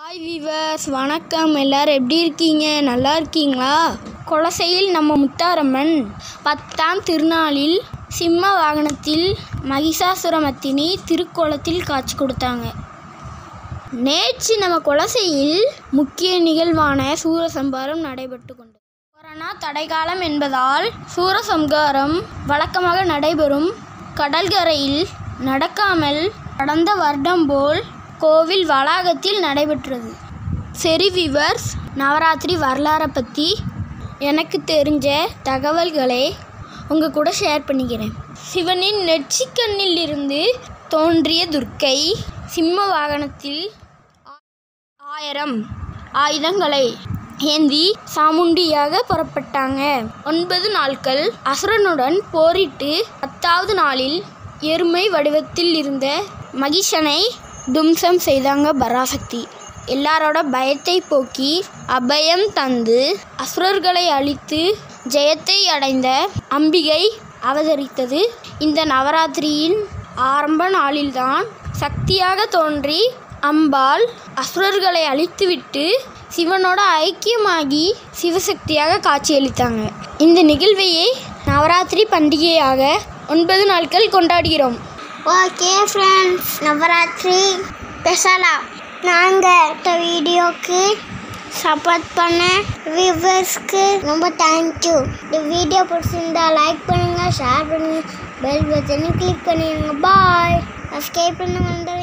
Hi viewers, வணக்கம். எல்லோரும் எப்படி இருக்கீங்க? நல்லா இருக்கீங்களா? குலசையில் நம்ம முத்தாரம்மன் 10ஆம் திருநாளில் சிம்ம வாகனத்தில் மகிஷாசுரமர்த்தினி திருக்கோலத்தில் காட்சி கொடுத்தாங்க. நேற்று நம்ம குலசையில் முக்கிய நிகழ்வான சூரசம்ஹாரம் நடைபெற்று கொண்டது. கொரோனா தடைக்காலம் என்பதால் சூரசம்ஹாரம் வழக்கமாக நடைபெறும் கடற்கரையில் நடக்காமல் கடந்த வருடம் போல் கோவில் வளாகத்தில் நடைபெற்றது. சரி வீவர்ஸ், நவராத்திரி வரலாறை பற்றி எனக்கு தெரிஞ்ச தகவல்களை உங்கள் கூட ஷேர் பண்ணிக்கிறேன். சிவனின் நெற்றிக்கண்ணில் இருந்து தோன்றிய துர்க்கை சிம்ம வாகனத்தில் 1000 ஆயுதங்களை ஏந்தி சாமுண்டியாக புறப்பட்டாங்க. 9 நாட்கள் அசுரனுடன் போரிட்டு 10வது நாளில் எருமை வடிவத்தில் இருந்த மகிஷனை தும்சம் செய்தாங்க பராசக்தி. எல்லாரோட பயத்தை போக்கி அபயம் தந்து அசுரர்களை அழித்து ஜெயத்தை அடைந்த அம்பிகை அவதரித்தது இந்த நவராத்திரியின் ஆரம்ப நாளில்தான். சக்தியாக தோன்றி அம்பாள் அசுரர்களை அழித்துவிட்டு சிவனோட ஐக்கியமாகி சிவசக்தியாக காட்சியளித்தாங்க. இந்த நிகழ்வையே நவராத்திரி பண்டிகையாக 9 நாட்கள் கொண்டாடுகிறோம். ஓகே ஃப்ரெண்ட்ஸ், நவராத்திரி ஸ்பெஷலாக நாங்கள் வீடியோக்கு சப்போர்ட் பண்ண வியூவர்ஸ்க்கு ரொம்ப தேங்க்யூ. இந்த வீடியோ பிடிச்சிருந்தா லைக் பண்ணுங்கள், ஷேர் பண்ணுங்கள், பெல் பட்டனை கிளிக் பண்ணிடுங்க. பாய். சப்ஸ்கிரைப் பண்ணுங்க.